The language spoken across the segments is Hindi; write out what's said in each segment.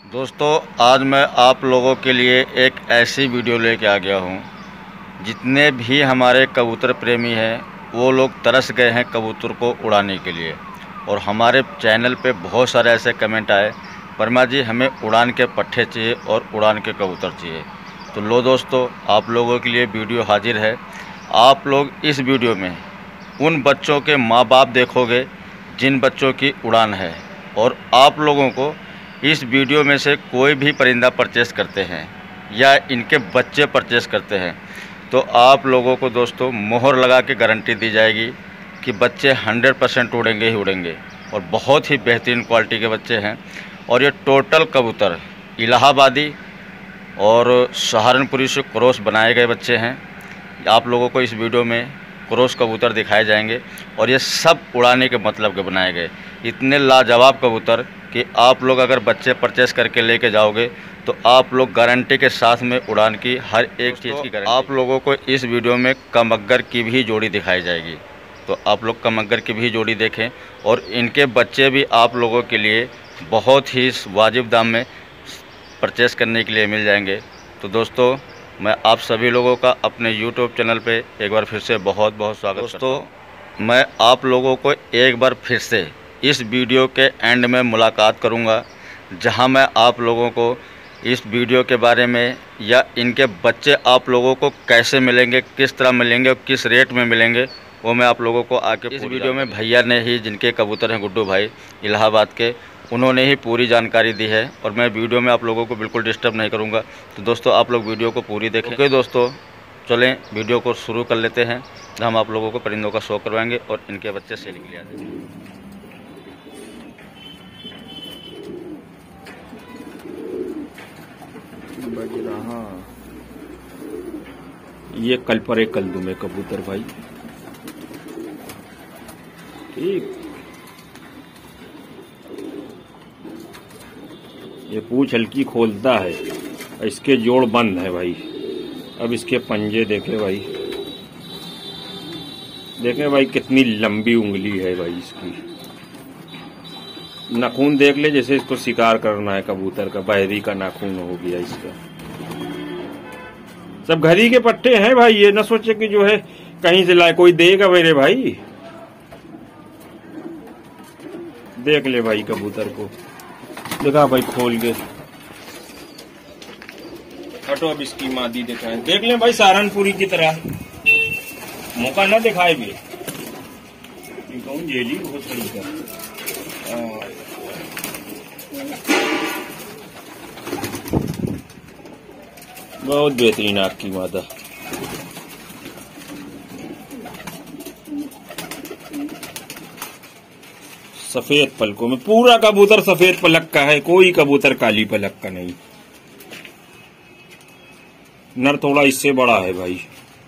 दोस्तों, आज मैं आप लोगों के लिए एक ऐसी वीडियो लेके आ गया हूँ। जितने भी हमारे कबूतर प्रेमी हैं वो लोग तरस गए हैं कबूतर को उड़ाने के लिए। और हमारे चैनल पे बहुत सारे ऐसे कमेंट आए, वर्मा जी हमें उड़ान के पट्टे चाहिए और उड़ान के कबूतर चाहिए। तो लो दोस्तों, आप लोगों के लिए वीडियो हाजिर है। आप लोग इस वीडियो में उन बच्चों के माँ बाप देखोगे जिन बच्चों की उड़ान है, और आप लोगों को इस वीडियो में से कोई भी परिंदा परचेस करते हैं या इनके बच्चे परचेस करते हैं तो आप लोगों को दोस्तों मोहर लगा के गारंटी दी जाएगी कि बच्चे 100% उड़ेंगे ही उड़ेंगे। और बहुत ही बेहतरीन क्वालिटी के बच्चे हैं। और ये टोटल कबूतर इलाहाबादी और सहारनपुरी से क्रॉस बनाए गए बच्चे हैं। आप लोगों को इस वीडियो में क्रॉस कबूतर दिखाए जाएंगे और ये सब उड़ाने के मतलब के बनाए गए इतने लाजवाब कबूतर कि आप लोग अगर बच्चे परचेस करके लेके जाओगे तो आप लोग गारंटी के साथ में उड़ान की हर एक चीज़ की गारंटी। आप लोगों को इस वीडियो में कमग्गर की भी जोड़ी दिखाई जाएगी, तो आप लोग कमग्गर की भी जोड़ी देखें। और इनके बच्चे भी आप लोगों के लिए बहुत ही वाजिब दाम में परचेस करने के लिए मिल जाएंगे। तो दोस्तों, मैं आप सभी लोगों का अपने YouTube चैनल पे एक बार फिर से बहुत बहुत स्वागत दोस्तों। मैं आप लोगों को एक बार फिर से इस वीडियो के एंड में मुलाकात करूंगा, जहां मैं आप लोगों को इस वीडियो के बारे में या इनके बच्चे आप लोगों को कैसे मिलेंगे, किस तरह मिलेंगे और किस रेट में मिलेंगे, वो मैं आप लोगों को आके इस वीडियो में भैया ने ही, जिनके कबूतर हैं गुड्डू भाई इलाहाबाद के, उन्होंने ही पूरी जानकारी दी है। और मैं वीडियो में आप लोगों को बिल्कुल डिस्टर्ब नहीं करूंगा। तो दोस्तों, आप लोग वीडियो को पूरी देखें। ओके दोस्तों, चलें वीडियो को शुरू कर लेते हैं। हम आप लोगों को परिंदों का शो करवाएंगे और इनके बच्चे सेल के लिए आते हैं। बज रहा ये कल पर एक कल दूं कबूतर भाई। ठीक, ये पूंछ हल्की खोलता है, इसके जोड़ बंद है भाई। अब इसके पंजे देखे भाई, देखे भाई कितनी लंबी उंगली है भाई इसकी। नाखून देख ले, जैसे इसको शिकार करना है कबूतर का, बहरी का नाखून हो गया इसका। सब घरी के पट्टे हैं भाई, ये न सोचे कि जो है कहीं से लाए कोई देगा मेरे भाई। देख ले भाई कबूतर को, देखा भाई खोल के। हटो, अब इसकी मादी दिखाए, देख ले भाई सहारनपुरी की तरह। मौका न दिखाए भी कहूँ जेली बहुत तरीका। बहुत बेहतरीन आँख की मादा। सफेद पलकों में, पूरा कबूतर सफेद पलक का है, कोई कबूतर काली पलक का नहीं। नर थोड़ा इससे बड़ा है भाई।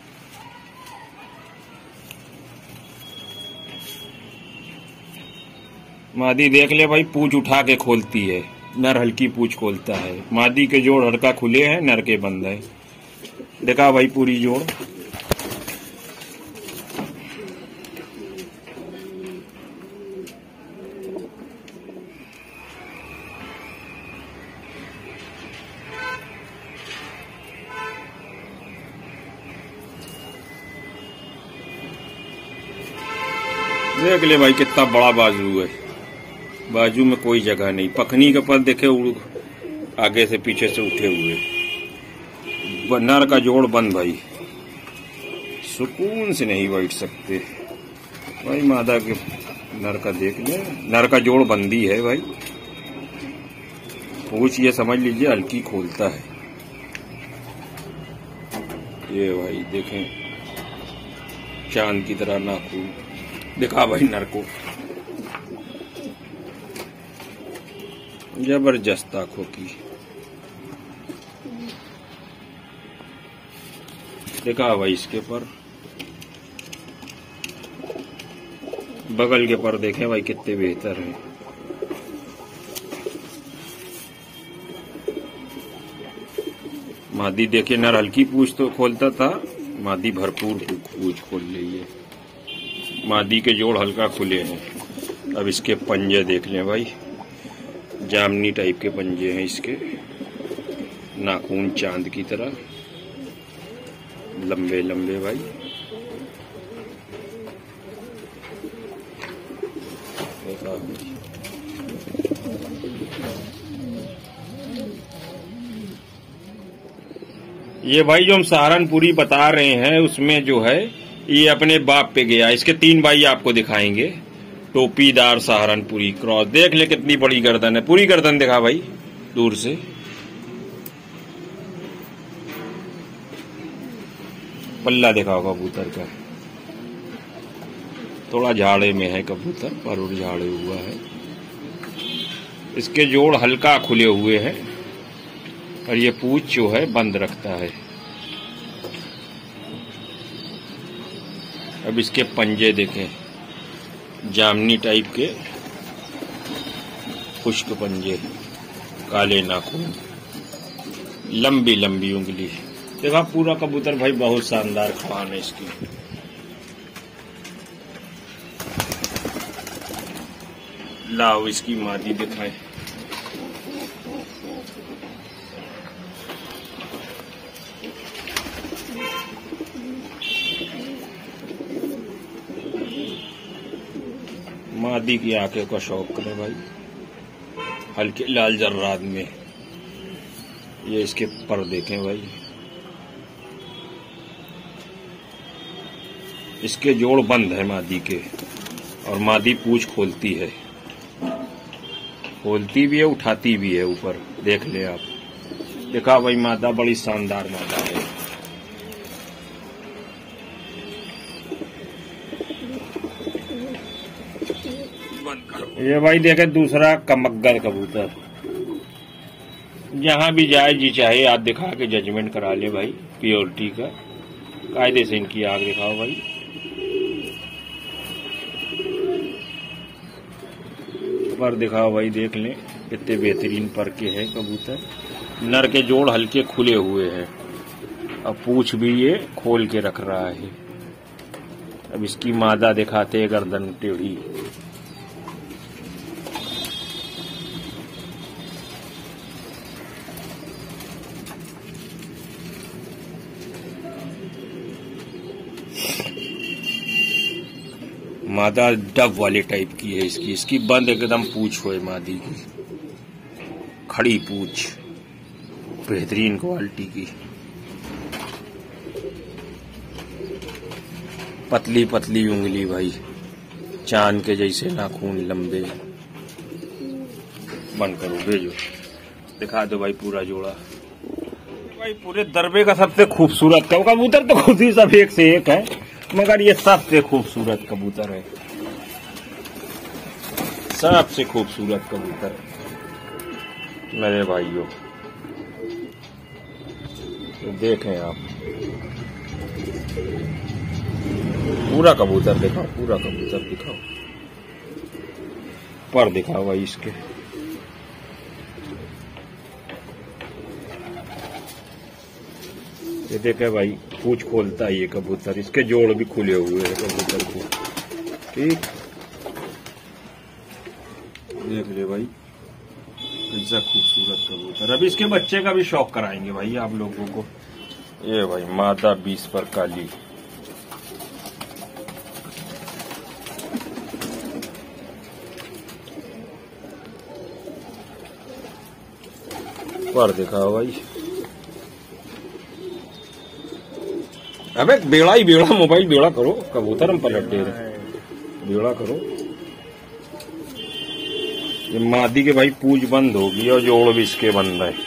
मादी देख ले भाई, पूंछ उठा के खोलती है, नर हल्की पूंछ खोलता है। मादी के जोड़ हल्का खुले हैं, नर के बंद है। देखा भाई पूरी जोड़। देख ले भाई कितना बड़ा बाजू है, बाजू में कोई जगह नहीं। पखनी के पर देखे आगे से पीछे से उठे हुए। नर का जोड़ बंद भाई, सुकून से नहीं बैठ सकते भाई। मादा के नर का देख ले, नर का जोड़ बंदी है भाई। पूछ ये समझ लीजिए हल्की खोलता है ये भाई। देखें चांद की तरह नाखून। दिखा भाई नर को, जबरदस्त आंखों की। देखा भाई इसके पर, बगल के पर देखें भाई कितने बेहतर हैं। मादी देखिए, नर हल्की पूंछ तो खोलता था, मादी भरपूर पूंछ खोल रही है। मादी के जोड़ हल्का खुले हैं। अब इसके पंजे देख लें भाई, जामनी टाइप के पंजे हैं इसके, नाखून चांद की तरह लंबे लंबे भाई। ये भाई जो हम सहारनपुरी बता रहे हैं उसमें जो है ये अपने बाप पे गया। इसके 3 भाई आपको दिखाएंगे। टोपीदार सहारनपुरी क्रॉस, देख ले कितनी बड़ी गर्दन है, पूरी गर्दन दिखा भाई दूर से। पल्ला दिखाओ कबूतर का, थोड़ा झाड़े में है कबूतर, पर झाड़े हुआ है। इसके जोड़ हल्का खुले हुए हैं और ये पूंछ जो है बंद रखता है। अब इसके पंजे देखें, जामनी टाइप के खुश्क पंजे, काले नाखून, लंबी लंबी उंगली। देखा पूरा कबूतर भाई बहुत शानदार खान है इसकी। लाओ इसकी मादी दिखाएं। मादी की आंखें का शौक करें भाई, हल्के लाल जर्राद में। ये इसके पर देखें भाई, इसके जोड़ बंद है मादी के, और मादी पूंछ खोलती है, खोलती भी है उठाती भी है ऊपर, देख ले आप। देखा भाई मादा बड़ी शानदार मादा है। ये भाई देखे दूसरा कमग्गर कबूतर, जहां भी जाए जी चाहे आप दिखा के जजमेंट करा ले भाई प्योरिटी का। कायदे से इनकी आग दिखाओ भाई। पर दिखाओ भाई, देख लें कितने बेहतरीन पर के हैं कबूतर। नर के जोड़ हल्के खुले हुए हैं, अब पूंछ भी ये खोल के रख रहा है। अब इसकी मादा दिखाते हैं, गर्दन टेढ़ी। मादा डब वाले टाइप की है इसकी बंद एकदम पूंछ हो मादी की, खड़ी पूंछ, बेहतरीन क्वालिटी की। पतली पतली उंगली भाई, चांद के जैसे नाखून लंबे। बंद करो, भेजो, दिखा दो भाई पूरा जोड़ा। भाई पूरे दरबे का सबसे खूबसूरत कबूतर तो खुद ही सब एक से एक है, मगर ये सबसे खूबसूरत कबूतर है, सबसे खूबसूरत कबूतर मेरे भाइयों। तो देखें आप, पूरा कबूतर दिखाओ, पूरा कबूतर दिखाओ, पर दिखाओ भाई इसके। ये देखे भाई, पूंछ खोलता है ये कबूतर, इसके जोड़ भी खुले हुए हैं कबूतर को। ठीक, देख ले भाई कैसा खूबसूरत कबूतर। अभी इसके बच्चे का भी शौक कराएंगे भाई आप लोगों को। ये भाई मादा 20 पर काली, पर दिखाओ भाई। अबे बेड़ा ही बेड़ा, मोबाइल बेड़ा करो, कबूतर हम पलट दे रहे, बेड़ा करो। ये मादी के भाई पूंछ बंद होगी और जोड़ भी इसके बंद है।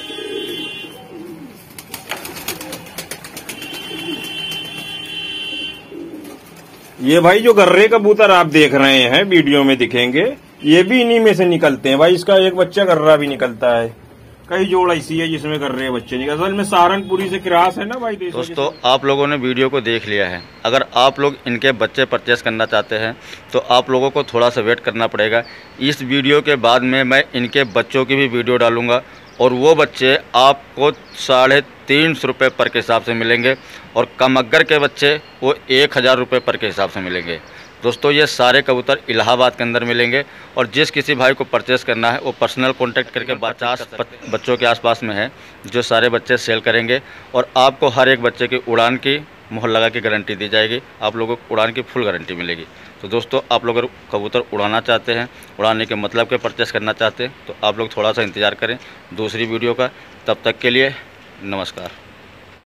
ये भाई जो गर्रे कबूतर आप देख रहे हैं वीडियो में दिखेंगे, ये भी इन्हीं में से निकलते हैं भाई। इसका एक बच्चा गर्रा भी निकलता है, कई जोड़ ऐसी है जिसमें कर रहे हैं बच्चे नहीं। असल में सहारनपुरी से क्रॉस है ना भाई। दोस्तों आप लोगों ने वीडियो को देख लिया है, अगर आप लोग इनके बच्चे परचेस करना चाहते हैं तो आप लोगों को थोड़ा सा वेट करना पड़ेगा। इस वीडियो के बाद में मैं इनके बच्चों की भी वीडियो डालूंगा और वो बच्चे आपको 350 रुपये पर के हिसाब से मिलेंगे और कमग्गर के बच्चे वो 1000 रुपये पर के हिसाब से मिलेंगे। दोस्तों ये सारे कबूतर इलाहाबाद के अंदर मिलेंगे और जिस किसी भाई को परचेस करना है वो पर्सनल कांटेक्ट करके 50 बच्चों के आसपास में है जो सारे बच्चे सेल करेंगे और आपको हर एक बच्चे की उड़ान की मोहर लगा के गारंटी दी जाएगी। आप लोगों को उड़ान की फुल गारंटी मिलेगी। तो दोस्तों आप लोग अगर कबूतर उड़ाना चाहते हैं, उड़ाने के मतलब के परचेस करना चाहते हैं तो आप लोग थोड़ा सा इंतज़ार करें दूसरी वीडियो का। तब तक के लिए नमस्कार।